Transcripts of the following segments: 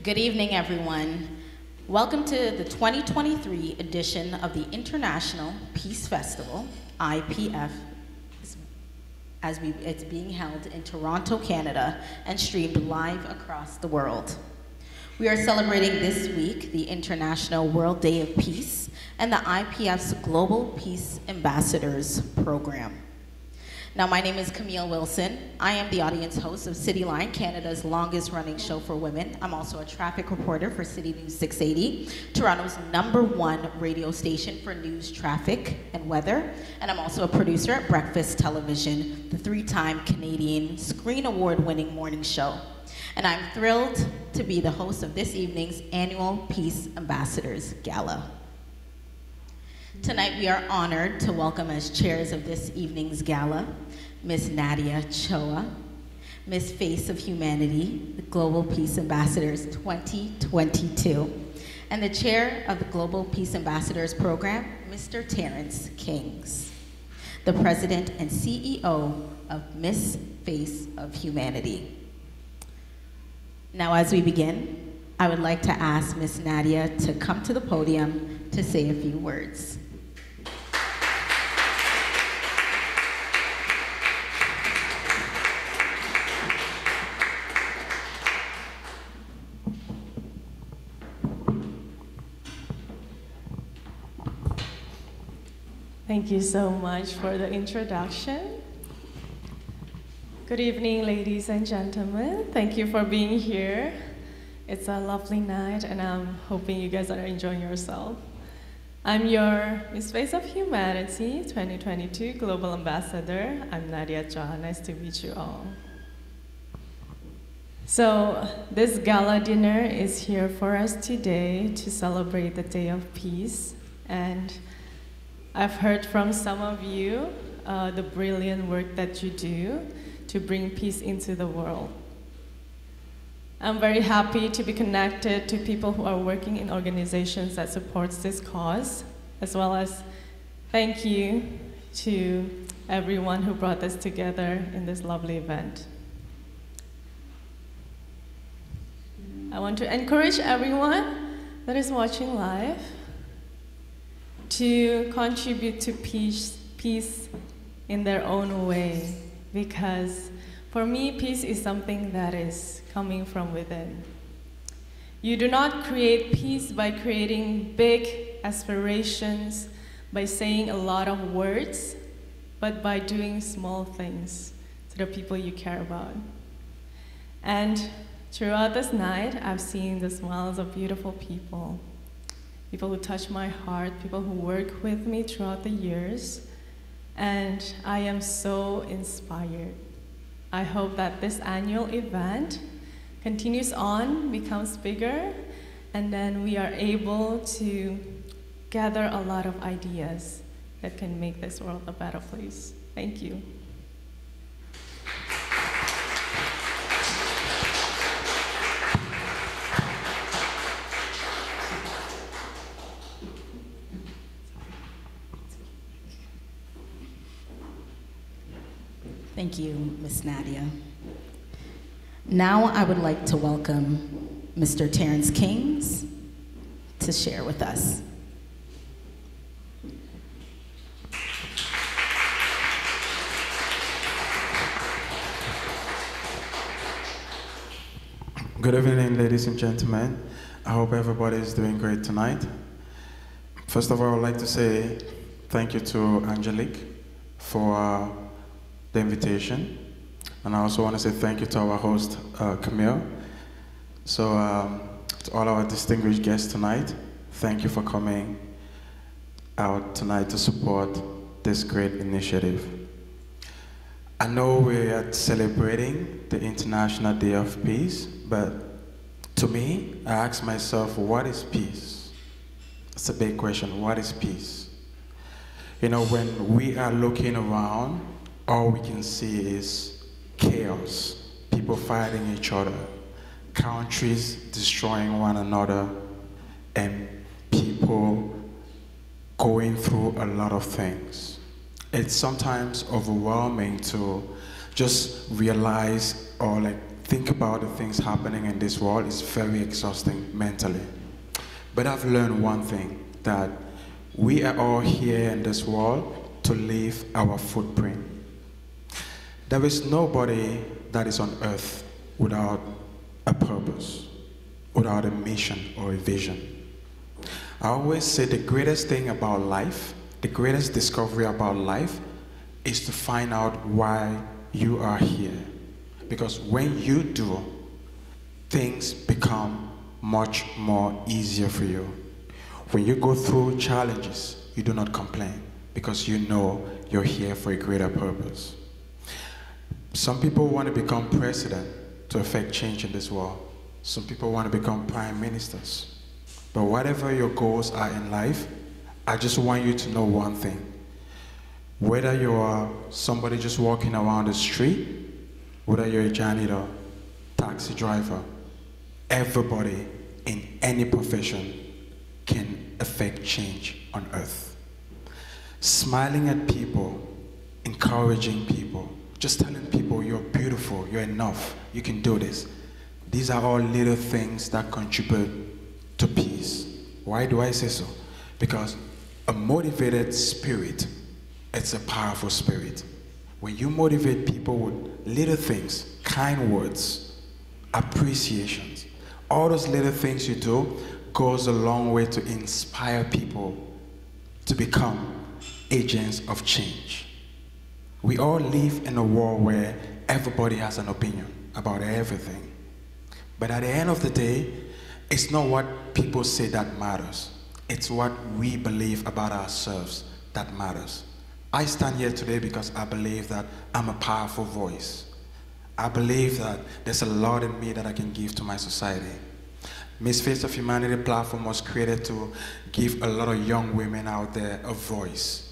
Good evening, everyone. Welcome to the 2023 edition of the International Peace Festival, IPF, it's being held in Toronto, Canada, and streamed live across the world. We are celebrating this week the International World Day of Peace and the IPF's Global Peace Ambassadors Program. Now, my name is Camille Wilson. I am the audience host of Cityline, Canada's longest running show for women. I'm also a traffic reporter for City News 680, Toronto's #1 radio station for news, traffic, and weather. And I'm also a producer at Breakfast Television, the 3-time Canadian Screen Award-winning morning show. And I'm thrilled to be the host of this evening's annual Peace Ambassadors Gala. Tonight we are honored to welcome as chairs of this evening's gala, Ms. Nadia Choa, Ms. Face of Humanity, the Global Peace Ambassadors 2022, and the chair of the Global Peace Ambassadors Program, Mr. Terrence Kings, the president and CEO of Ms. Face of Humanity. Now, as we begin, I would like to ask Ms. Nadia to come to the podium to say a few words. Thank you so much for the introduction. Good evening, ladies and gentlemen. Thank you for being here. It's a lovely night, and I'm hoping you guys are enjoying yourself. I'm your Miss Face of Humanity 2022 Global Ambassador. I'm Nadia Choa. Nice to meet you all. So this gala dinner is here for us today to celebrate the Day of Peace. And I've heard from some of you the brilliant work that you do to bring peace into the world. I'm very happy to be connected to people who are working in organizations that supports this cause, as well as thank you to everyone who brought this together in this lovely event. I want to encourage everyone that is watching live to contribute to peace in their own way, because for me, peace is something that is coming from within. You do not create peace by creating big aspirations, by saying a lot of words, but by doing small things to the people you care about. And throughout this night, I've seen the smiles of beautiful people. People who touch my heart, people who work with me throughout the years, and I am so inspired. I hope that this annual event continues on, becomes bigger, and then we are able to gather a lot of ideas that can make this world a better place. Thank you. Thank you, Ms. Nadia. Now I would like to welcome Mr. Terrence Kings to share with us. Good evening, ladies and gentlemen. I hope everybody is doing great tonight. First of all, I would like to say thank you to Angelique for the invitation. And I also want to say thank you to our host, Camille. So to all our distinguished guests tonight, thank you for coming out tonight to support this great initiative. I know we are celebrating the International Day of Peace, but to me, I ask myself, what is peace? It's a big question, what is peace? You know, when we are looking around, all we can see is chaos, people fighting each other, countries destroying one another, and people going through a lot of things. It's sometimes overwhelming to just realize or think about the things happening in this world, it's very exhausting mentally. But I've learned one thing, that we are all here in this world to leave our footprint. There is nobody that is on earth without a purpose, without a mission or a vision. I always say the greatest thing about life, the greatest discovery about life is to find out why you are here. Because when you do, things become much more easier for you. When you go through challenges, you do not complain because you know you're here for a greater purpose. Some people want to become president to affect change in this world. Some people want to become prime ministers. But whatever your goals are in life, I just want you to know one thing. Whether you are somebody just walking around the street, whether you're a janitor, taxi driver, everybody in any profession can affect change on earth. Smiling at people, encouraging people, just telling people you're beautiful, you're enough, you can do this. These are all little things that contribute to peace. Why do I say so? Because a motivated spirit, it's a powerful spirit. When you motivate people with little things, kind words, appreciations, all those little things you do goes a long way to inspire people to become agents of change. We all live in a world where everybody has an opinion about everything. But at the end of the day, it's not what people say that matters. It's what we believe about ourselves that matters. I stand here today because I believe that I'm a powerful voice. I believe that there's a lot in me that I can give to my society. Miss Face of Humanity platform was created to give a lot of young women out there a voice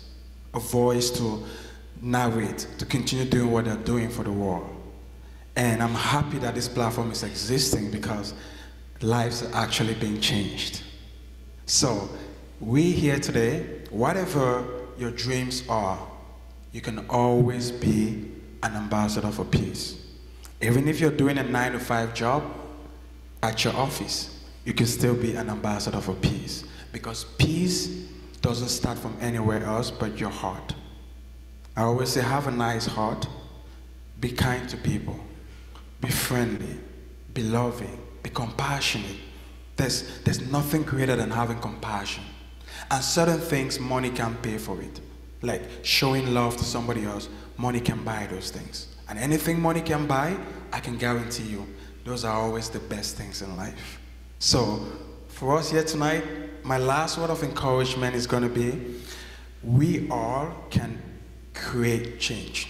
to narrate, to continue doing what they're doing for the world. And I'm happy that this platform is existing because lives are actually being changed. So we here today, whatever your dreams are, you can always be an ambassador for peace. Even if you're doing a 9-to-5 job at your office, you can still be an ambassador for peace. Because peace doesn't start from anywhere else but your heart. I always say, have a nice heart, be kind to people, be friendly, be loving, be compassionate. There's nothing greater than having compassion. And certain things, money can't pay for it. Like showing love to somebody else, money can buy those things. And anything money can buy, I can guarantee you, those are always the best things in life. So, for us here tonight, my last word of encouragement is going to be, we all can create change.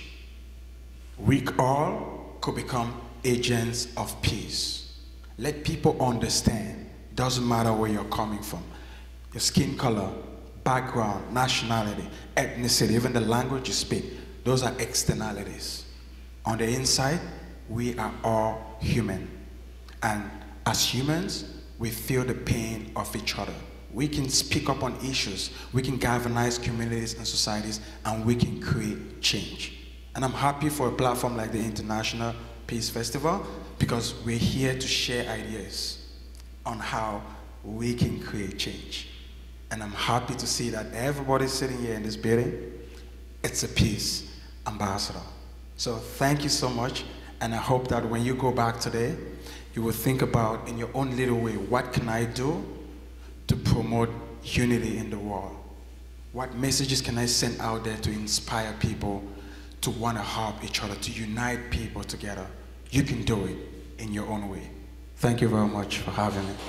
We all could become agents of peace. Let people understand, doesn't matter where you're coming from. Your skin color, background, nationality, ethnicity, even the language you speak, those are externalities. On the inside, we are all human. And as humans, we feel the pain of each other. We can speak up on issues, we can galvanize communities and societies, and we can create change. And I'm happy for a platform like the International Peace Festival because we're here to share ideas on how we can create change. And I'm happy to see that everybody sitting here in this building, it's a peace ambassador. So thank you so much, and I hope that when you go back today, you will think about in your own little way, what can I do to promote unity in the world? What messages can I send out there to inspire people to want to help each other, to unite people together? You can do it in your own way. Thank you very much for having me.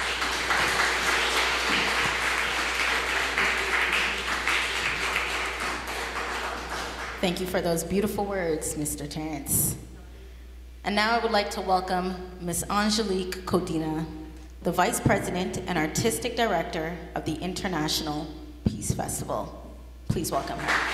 Thank you for those beautiful words, Mr. Terrence. And now I would like to welcome Ms. Angelique Codina, the Vice President and Artistic Director of the International Peace Festival. Please welcome her.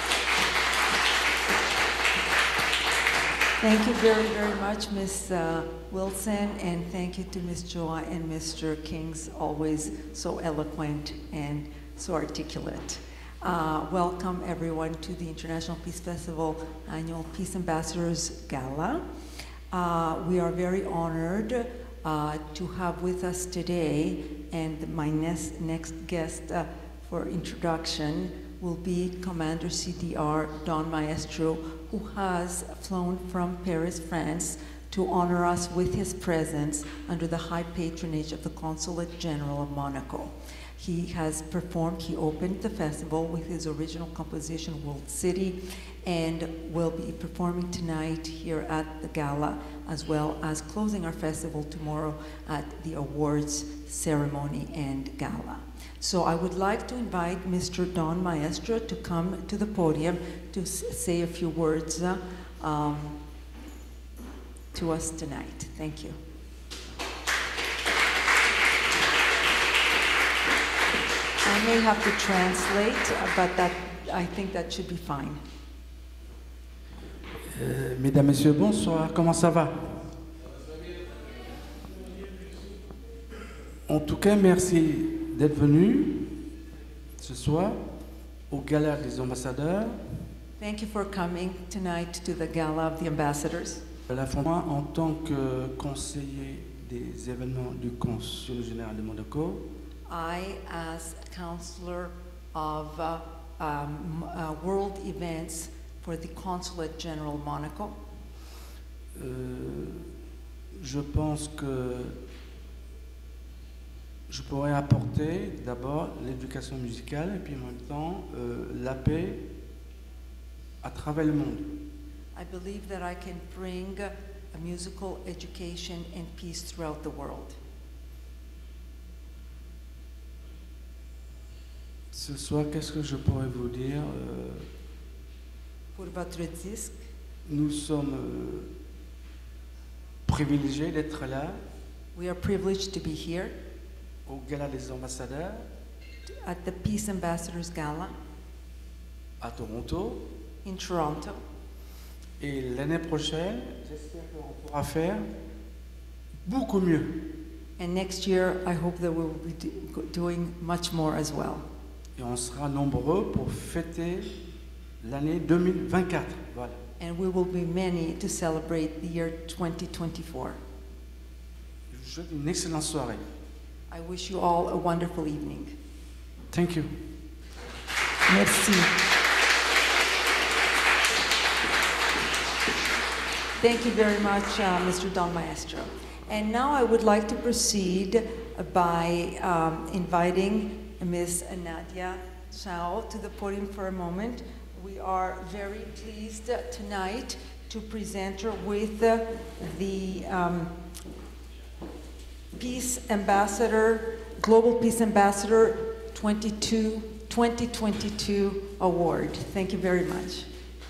Thank you very, very much, Ms. Wilson, and thank you to Ms. Joa and Mr. King's, always so eloquent and so articulate. Welcome everyone to the International Peace Festival Annual Peace Ambassadors Gala. We are very honored to have with us today, and my next guest for introduction will be Commander CDR Don Maestro, who has flown from Paris, France, to honor us with his presence under the high patronage of the Consulate General of Monaco. He has performed, he opened the festival with his original composition, World City, and will be performing tonight here at the gala, as well as closing our festival tomorrow at the awards ceremony and gala. So I would like to invite Mr. Don Maestro to come to the podium to say a few words to us tonight. Thank you. I may have to translate, but I think that should be fine. Mesdames, Messieurs, bonsoir, comment ça va? En tout cas, merci d'être venus ce soir au Gala des ambassadeurs. Thank you for coming tonight to the Gala of the Ambassadors. Moi, en tant que conseiller des événements du Consul général de Monaco, I, as counselor of world events for the Consulate General Monaco, je pense que je pourrais apporter d'abord l'éducation musicale et puis en même temps la paix à travers le monde. I believe that I can bring a musical education and peace throughout the world. Ce soir, qu'est-ce que je pourrais vous dire? Pour votre disque, nous sommes privilégiés d'être là. We are privileged to be here au Gala des ambassadeurs, at the Peace Ambassadors Gala à Toronto. In Toronto. Et l'année prochaine, j'espère qu'on pourra faire beaucoup mieux. And next year, I hope that we will be doing much more as well. Et on sera nombreux pour fêter l'année 2024. Voilà. And we will be many to celebrate the year 2024. Je vous souhaite une excellente soirée. I wish you all a wonderful evening. Thank you. Merci. Thank you very much, Mr. Don Maestro. And now I would like to proceed by inviting Ms. Nadia Chao to the podium for a moment. We are very pleased tonight to present her with the Peace Ambassador, Global Peace Ambassador 2022 Award. Thank you very much.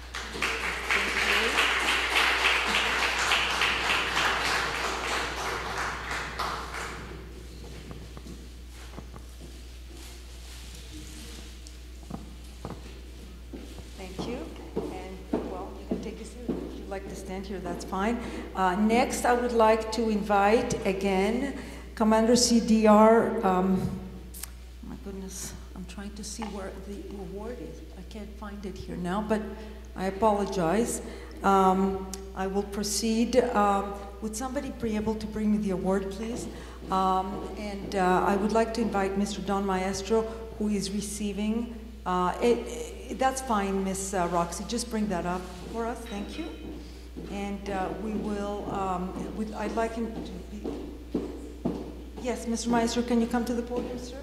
Here, that's fine. Next, I would like to invite again Commander CDR. My goodness, I'm trying to see where the award is. I can't find it here now, but I apologize. I will proceed. Would somebody be able to bring me the award, please? I would like to invite Mr. Don Maestro, who is receiving. That's fine, Miss Roxy. Just bring that up for us. Thank you. And we will, I'd like him to be, yes, Mr. Maestro, can you come to the podium, sir?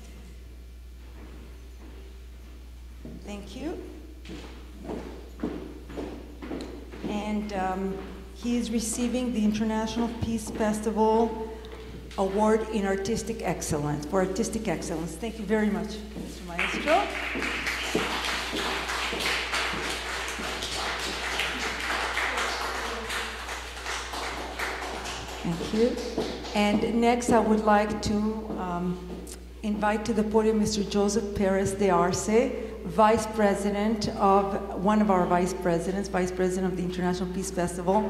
Thank you. And he is receiving the International Peace Festival Award in Artistic Excellence, for Artistic Excellence. Thank you very much, Mr. Maestro. Thank you. And next, I would like to invite to the podium Mr. Joseph Perez de Arce, Vice President of, one of our Vice Presidents, Vice President of the International Peace Festival.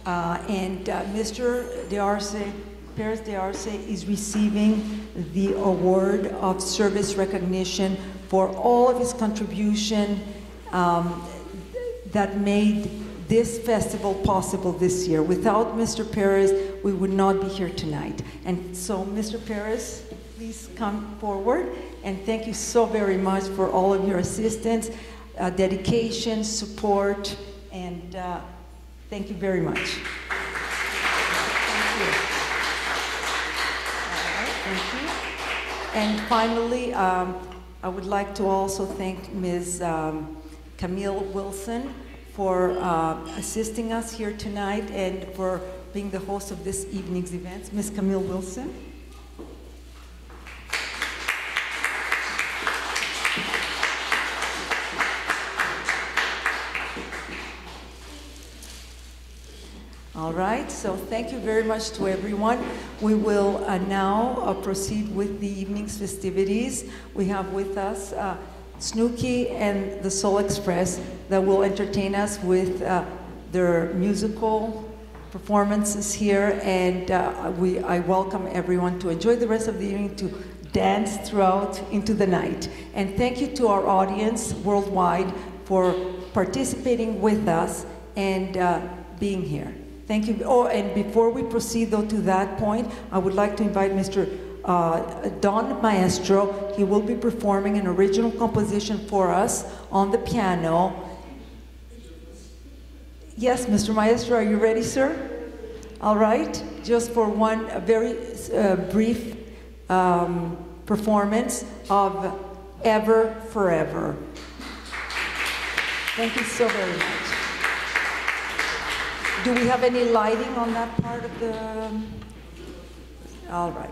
Mr. de Arce, Perez de Arce is receiving the award of service recognition for all of his contribution that made this festival possible this year. Without Mr. Perez, we would not be here tonight. And so, Mr. Perez, please come forward. And thank you so very much for all of your assistance, dedication, support, and thank you very much. Thank you. All right, thank you. And finally, I would like to also thank Ms. Camille Wilson for assisting us here tonight and for being the host of this evening's events. Ms. Camille Wilson. All right, so thank you very much to everyone. We will now proceed with the evening's festivities. We have with us Snooki and the Soul Express that will entertain us with their musical performances here, and I welcome everyone to enjoy the rest of the evening, to dance throughout into the night. And thank you to our audience worldwide for participating with us and being here. Thank you. Oh, and before we proceed, though, to that point, I would like to invite Mr. Don Maestro. He will be performing an original composition for us on the piano. Yes, Mr. Maestro, are you ready, sir? All right. Just for one very brief performance of Ever Forever. Thank you so very much. Do we have any lighting on that part of the... All right.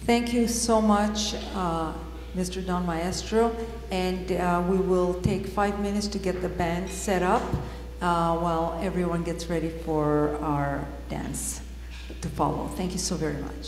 Thank you so much, Mr. Don Maestro. And we will take 5 minutes to get the band set up while everyone gets ready for our dance to follow. Thank you so very much.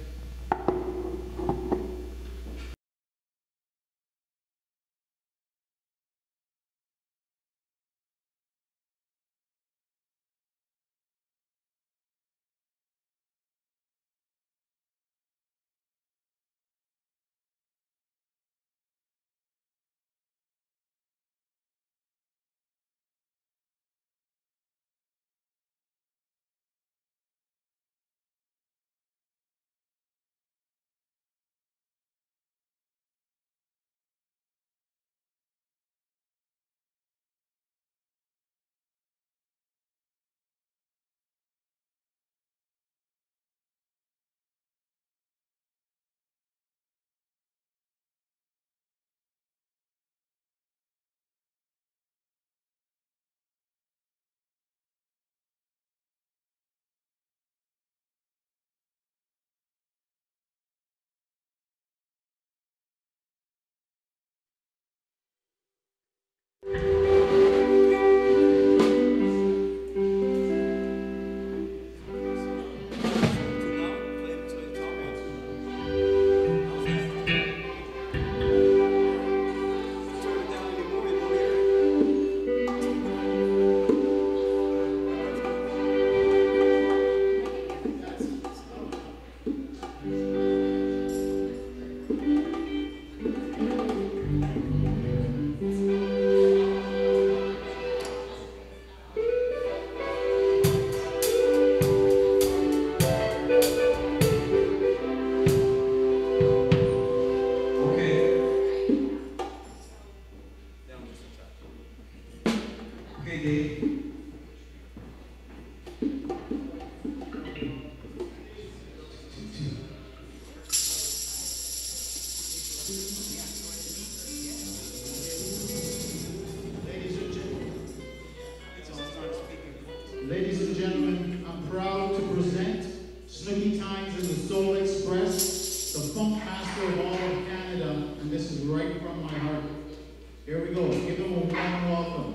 Ladies and gentlemen, I'm proud to present Snooki Times and the Soul Express, the funk master of all of Canada, and this is right from my heart. Here we go. Give them a warm welcome.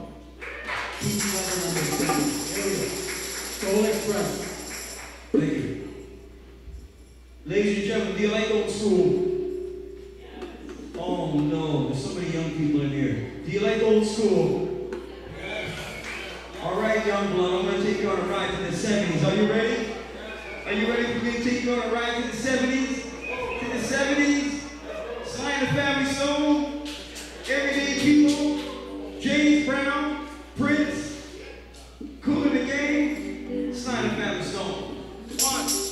Keep loving on the stage. Here we go. Soul Express. Thank you. Ladies and gentlemen, do you like old school? Oh no, there's so many young people in here. Do you like old school? All right, young blood, I'm going to take you on a ride to the 70s. Are you ready? Are you ready for me to take you on a ride to the 70s? To the 70s? Sly and the Family Stone, Everyday People, James Brown, Prince, Cool in the Game, Sly and the Family Stone. 1, 2.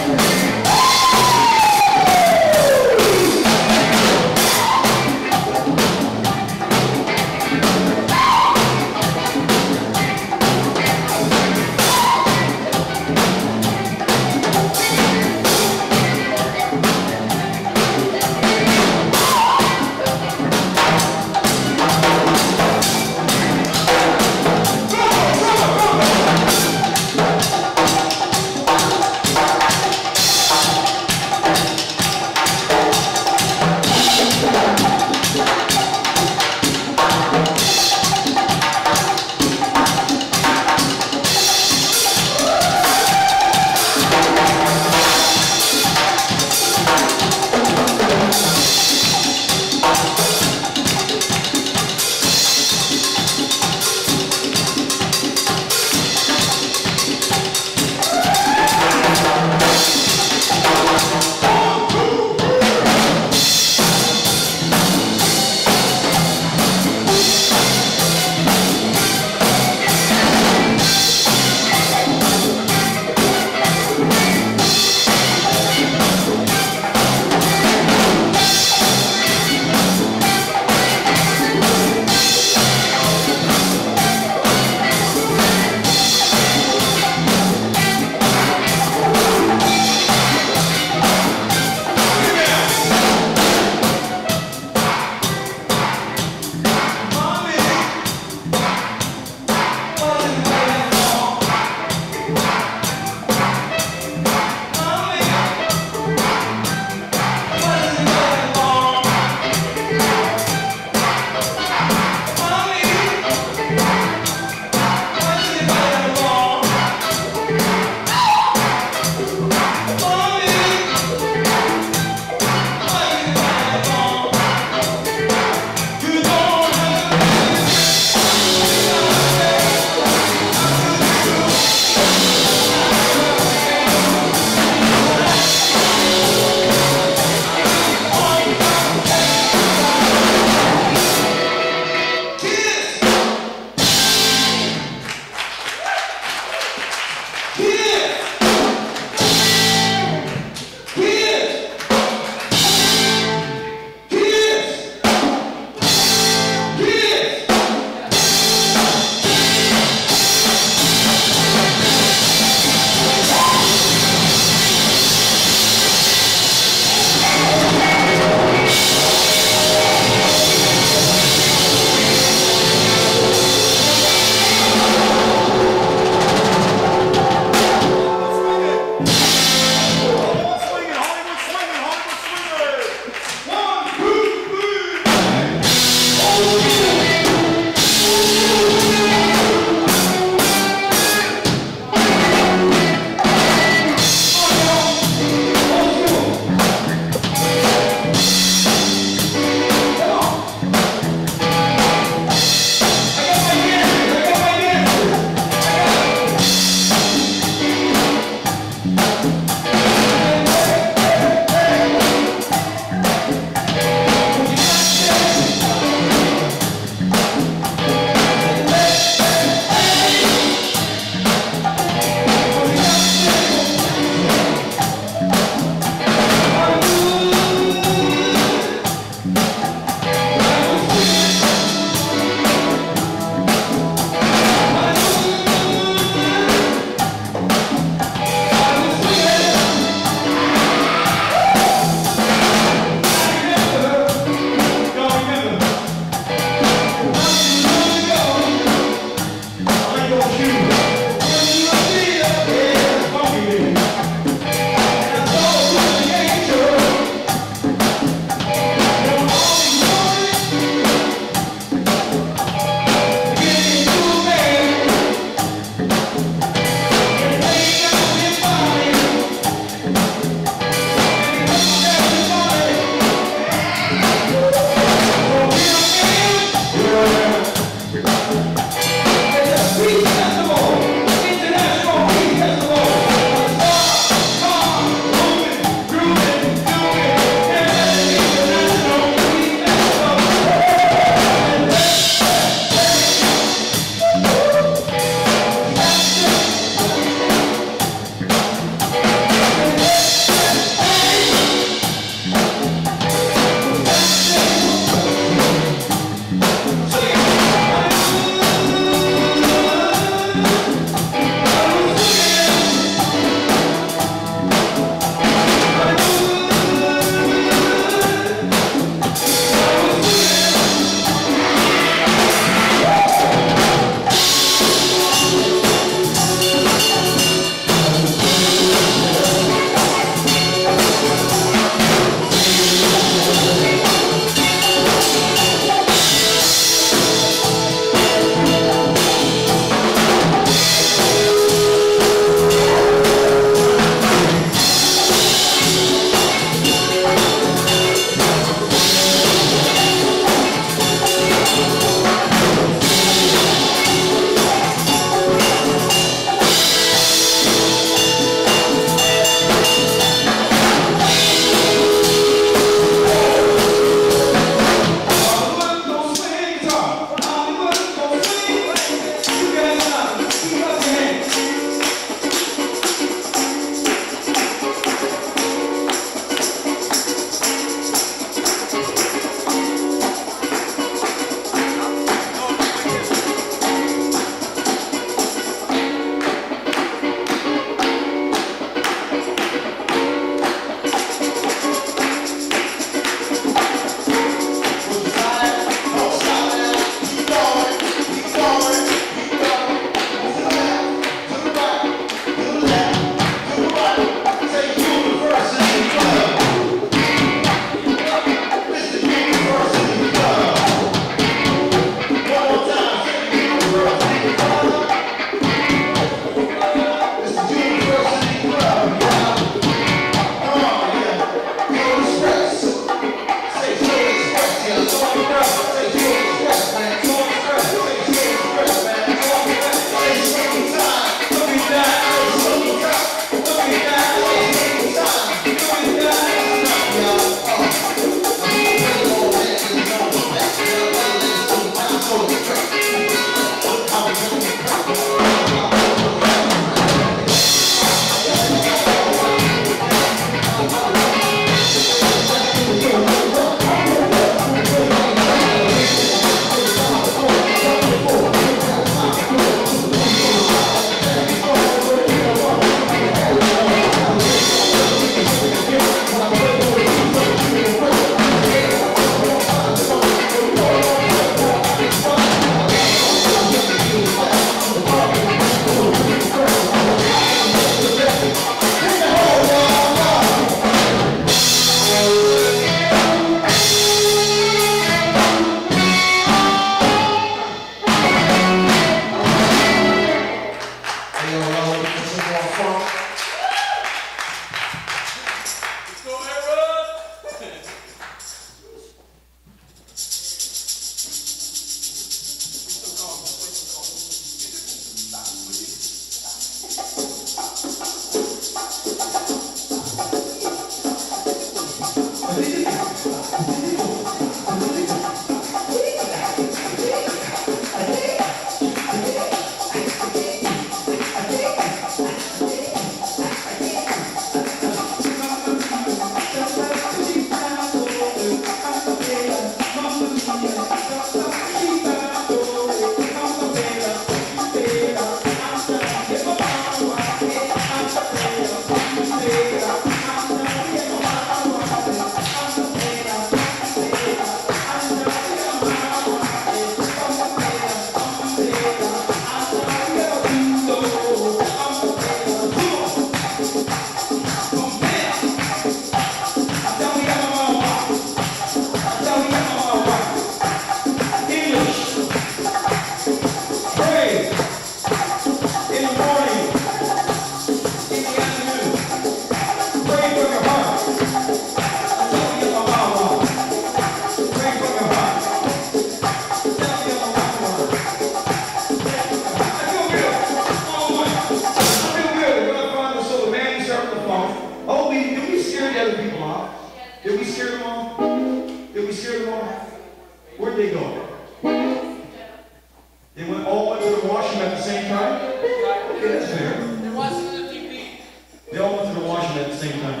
the washroom at the same time? Okay, that's fair. They all went to the washroom at the same time.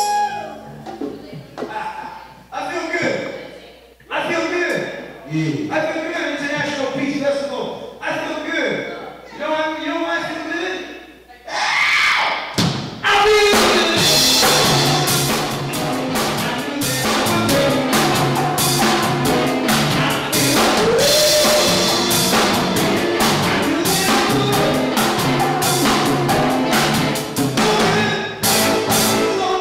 I feel good. I feel good. Yeah. I feel good. International Peace Festival. I feel good. You know why I feel good? I feel good. Long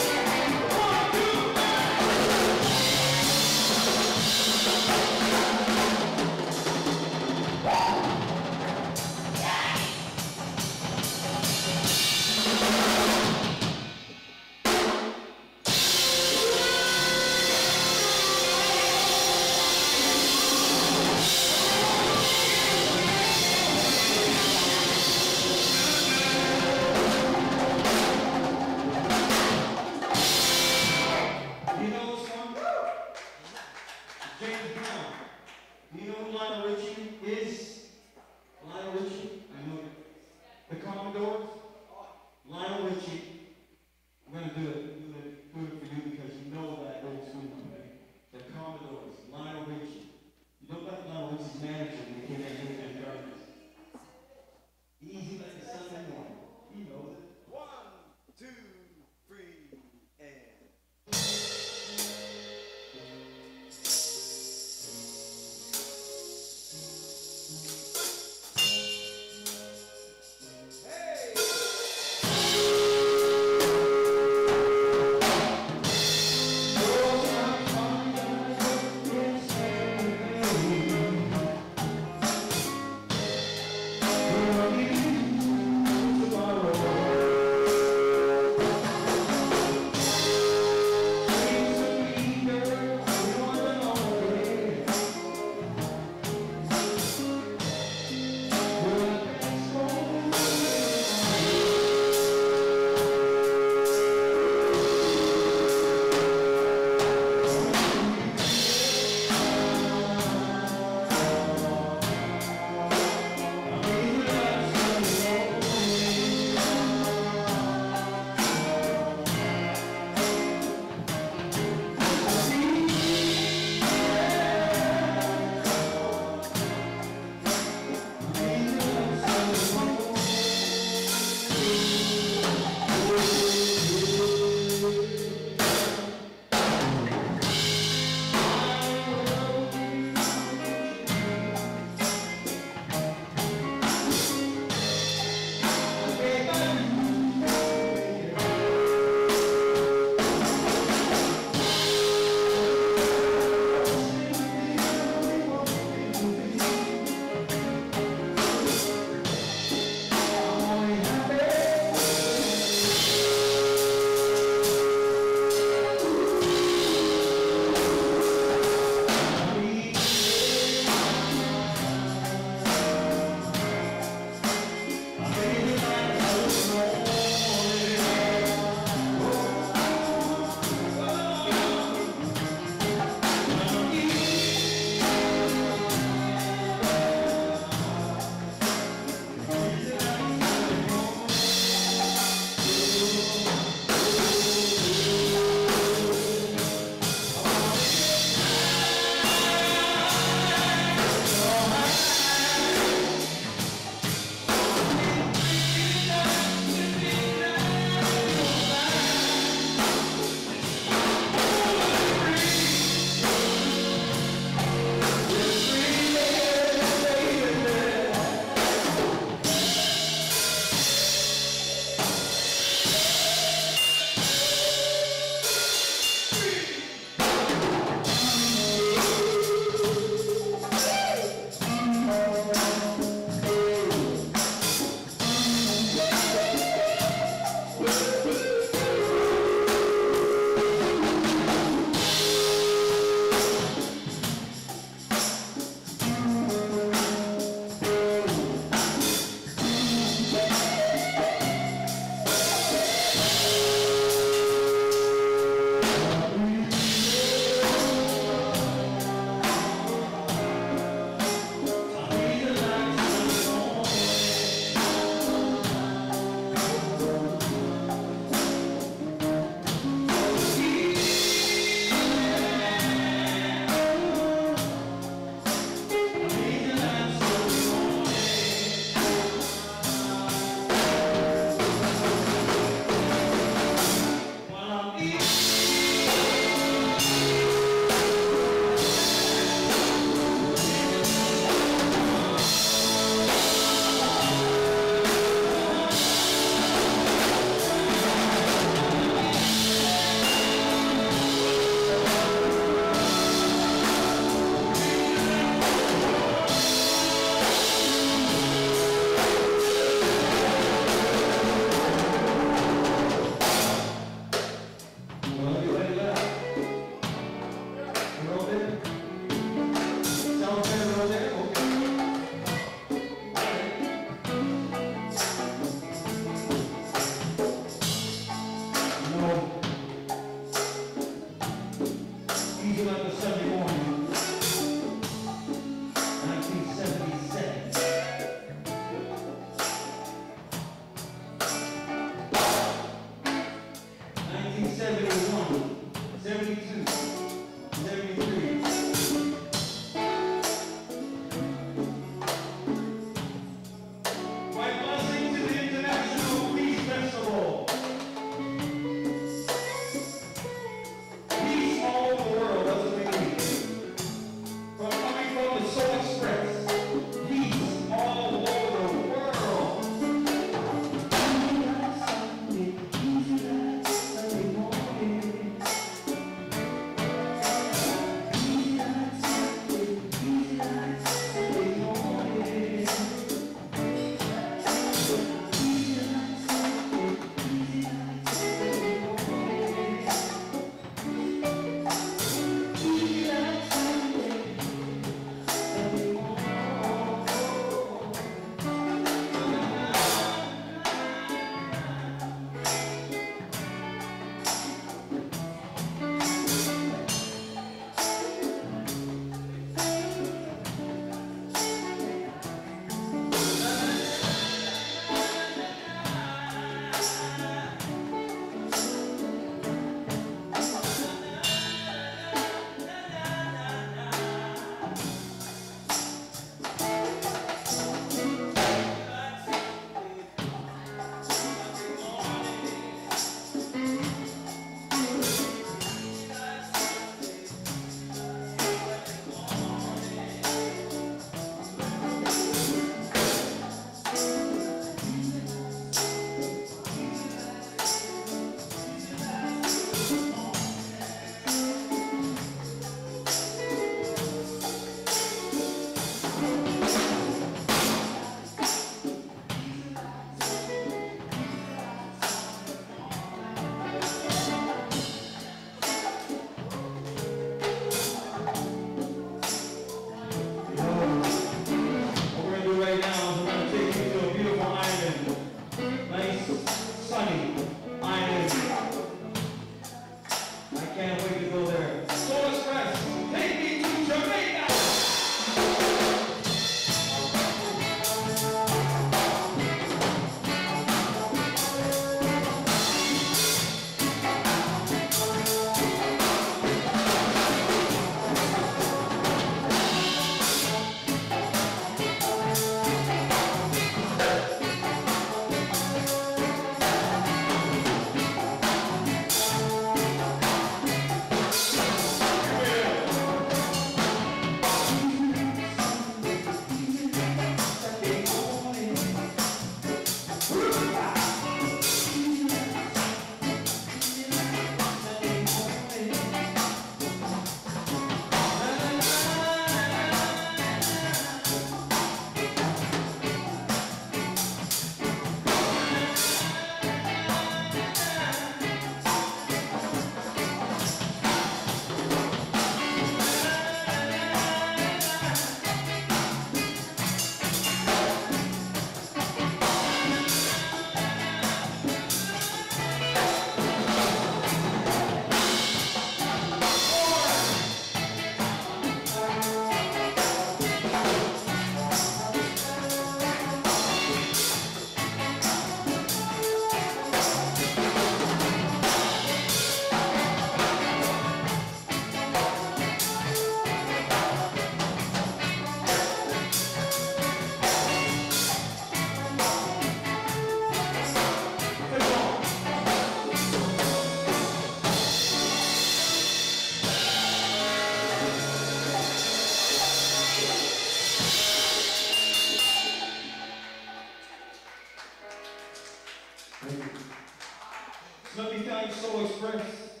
Smoky Time Soul Express.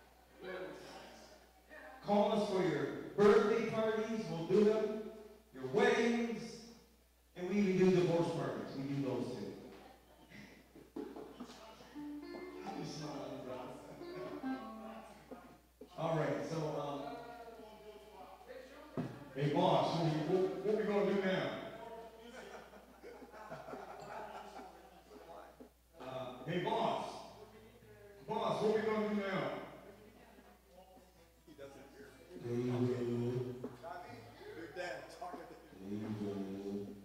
Call us for your birthday parties, we'll do them. Your weddings, and we even do divorce parties. We do those too. Hey, boss, what we gonna do now? Hey, boss, what we gonna do now? He doesn't hear. Your dad talking to him.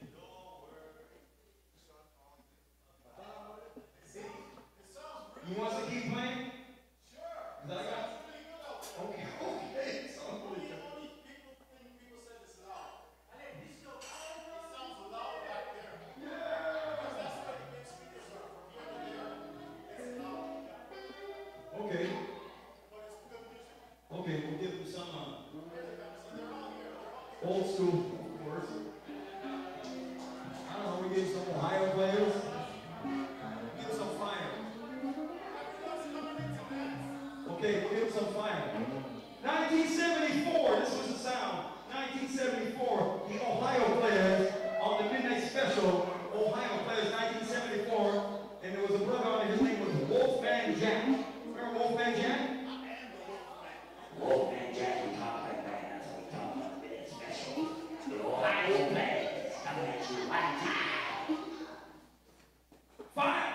You want us to keep playing? Sure. I got. Okay. It sounds really good. People said it's loud. It sounds loud back there. Yeah. Because that's what the big speakers are from here to there. It's loud. Okay. But it's good music. Okay, we'll give them some old school, of course. I don't know, we get some Ohio players. Get some fire. Okay, we'll give some fire. 1974, this was the sound. 1974, the Ohio players on the Midnight Special. Ohio players, 1974. And there was a brother on there, his name was Wolfman Jack. Remember Wolfman Jack? Wolfman Jack, we talk like that. That's what we talk about the Midnight Special. The Ohio players coming at you one time. Fire!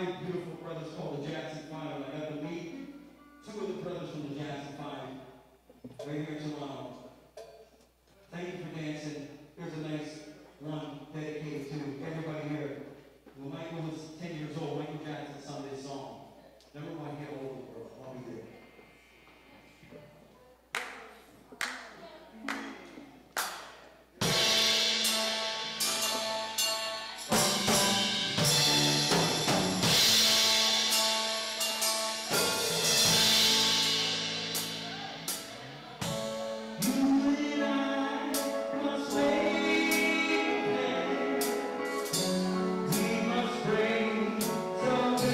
5 beautiful brothers called the Jackson 5. I got to meet 2 of the brothers from the Jackson 5 right here in Toronto. Thank you for dancing. Here's a nice one dedicated to everybody here. When Michael was 10 years old, Michael Jackson sung this song. Number 1 hit all over the world. I'll be there. Salvation.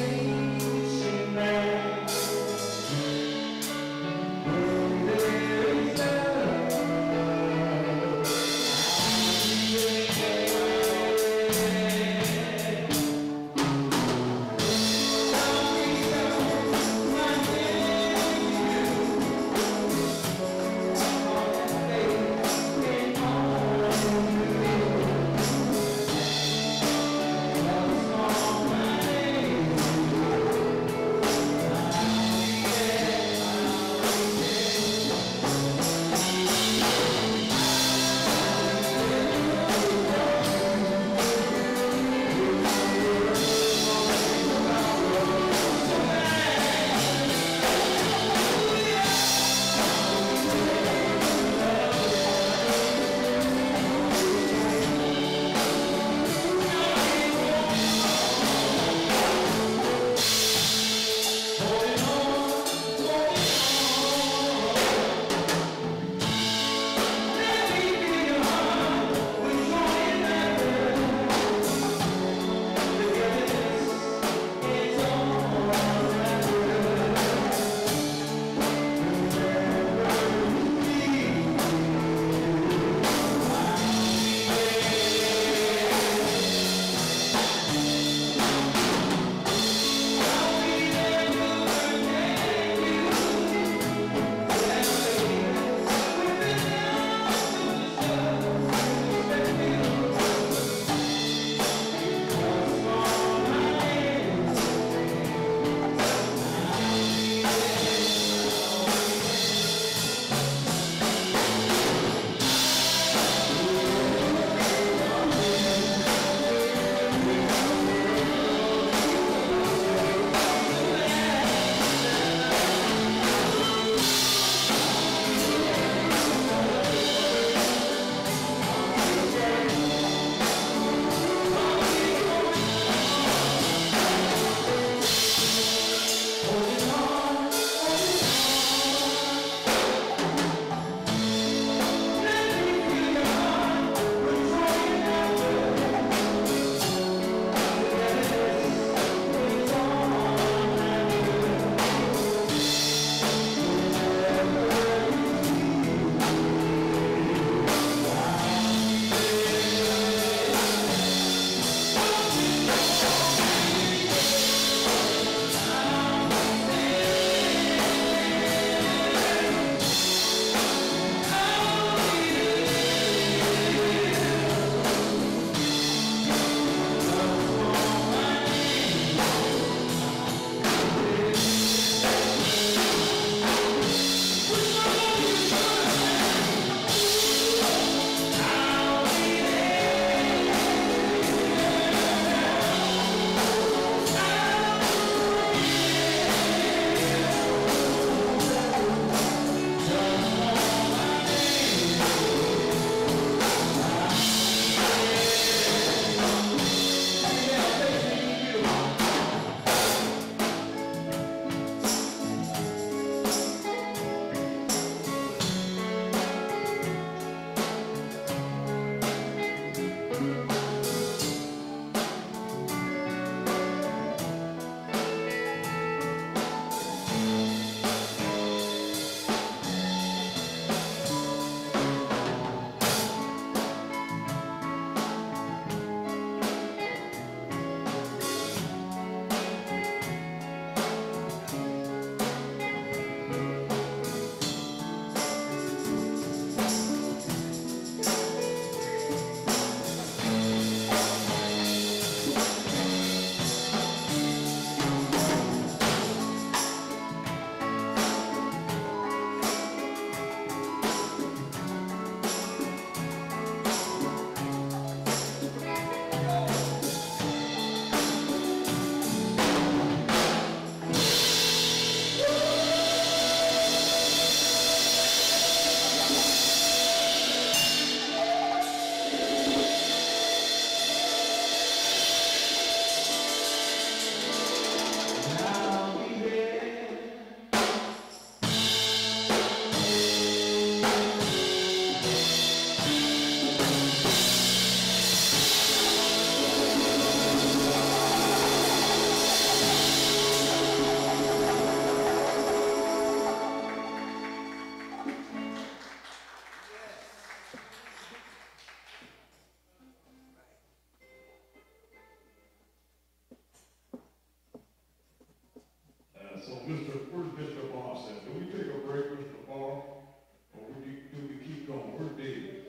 So, where's Mr. Boss at? Do we take a break, Mr. Boss? Or do we keep going? Where's David?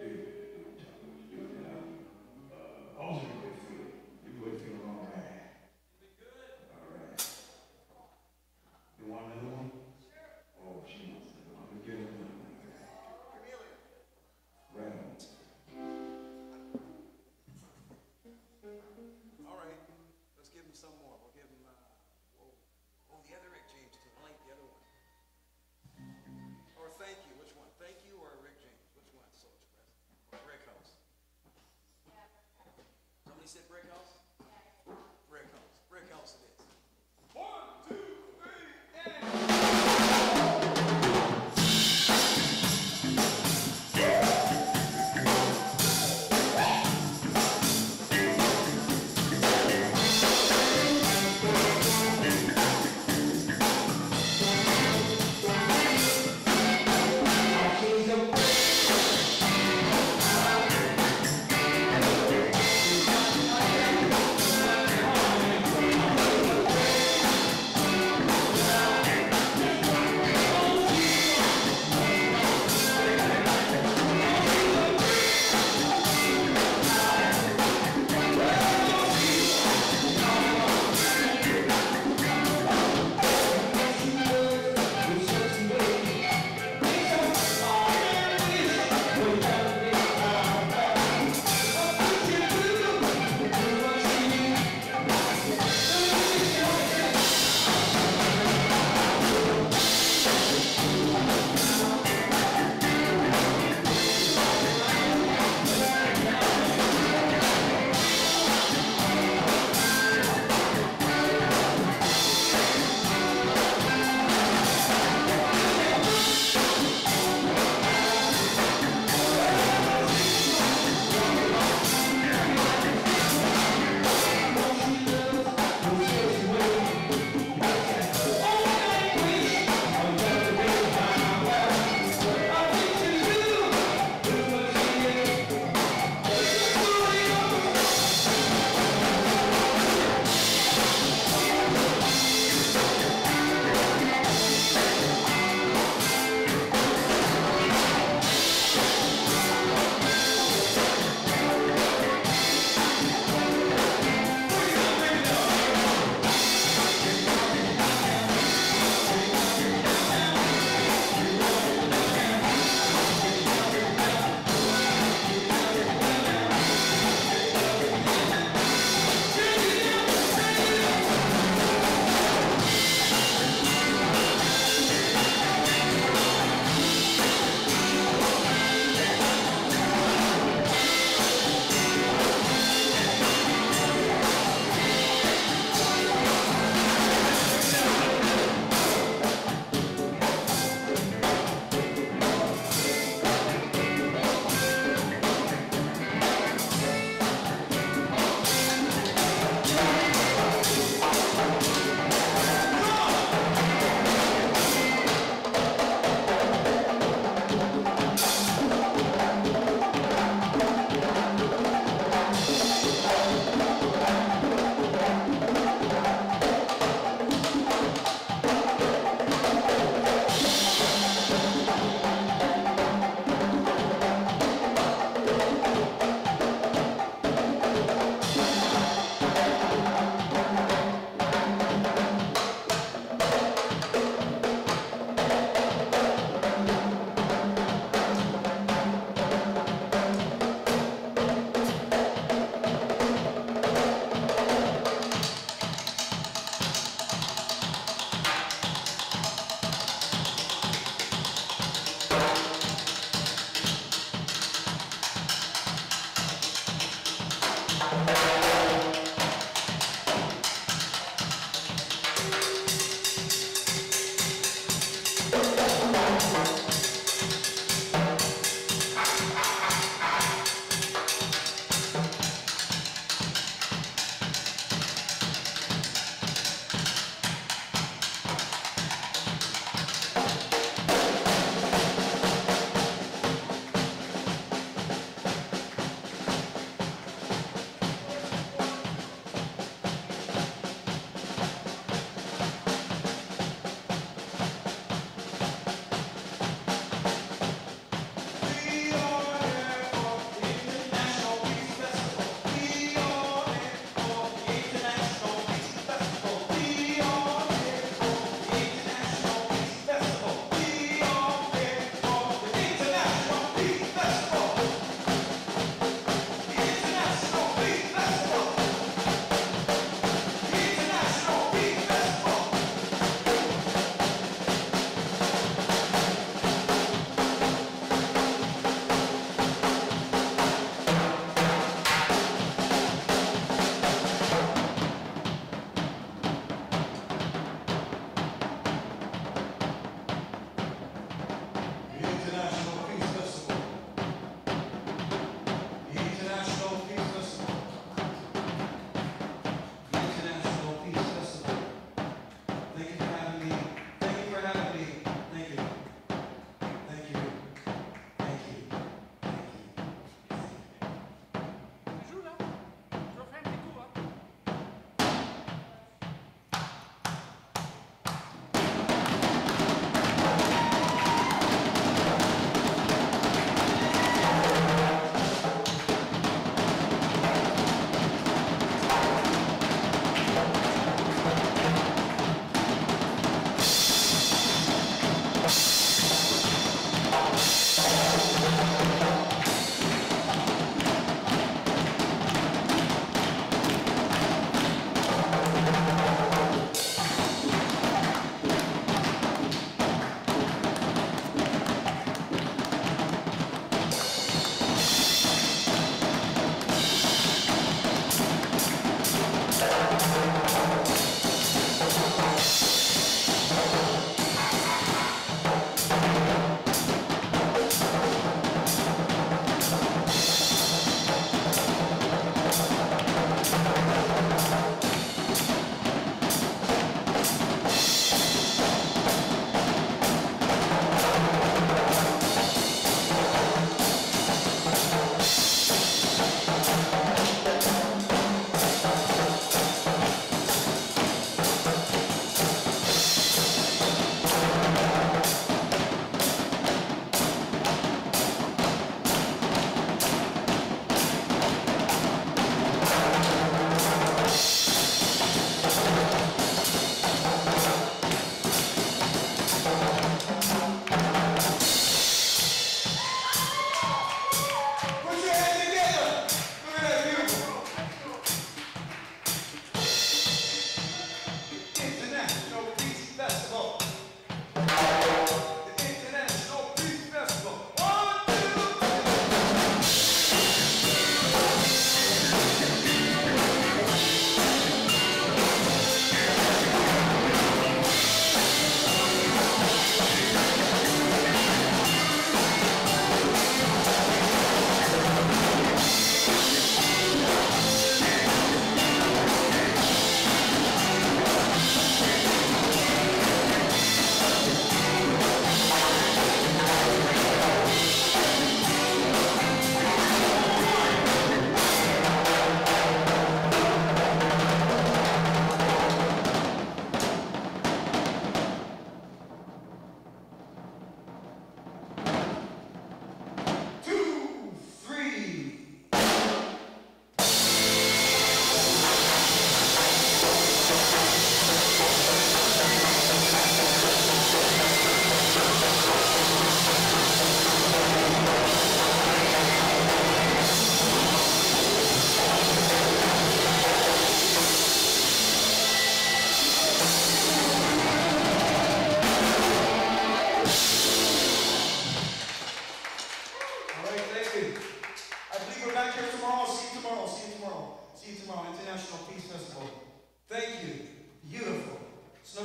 How's everybody feeling? Everybody feeling all right? All right. You want another one? Oh, she wants another one. I'm gonna get another one. Right. All right, let's give him some more. We'll give him, the other Rick James too. I like the other one. Or thank you, which one? Thank you or Rick James? Which one? Soul Express. Or Brick House? Somebody said Brick House? Brick House. Brick House it is. 1, 2, 3, and...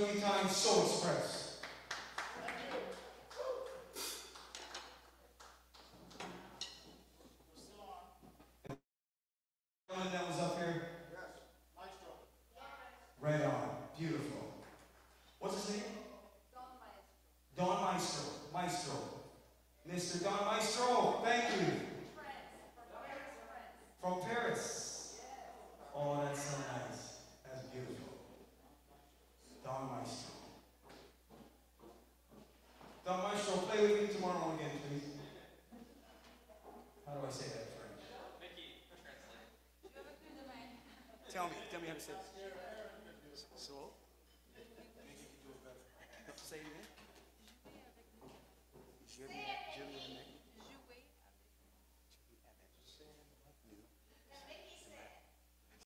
Snooki Time Soul Express. That was up here? Yes, Maestro. Right on. Beautiful. What's his name? Don Maestro. Maestro. Mr. Don Maestro, thank you. From Paris. Oh, that's so nice. That's beautiful. Don Maestro. Don Maestro, play with me tomorrow again, please. How do I say that in French? Tell me how to say this. So? Maybe you can do it better. Say it again. Je viens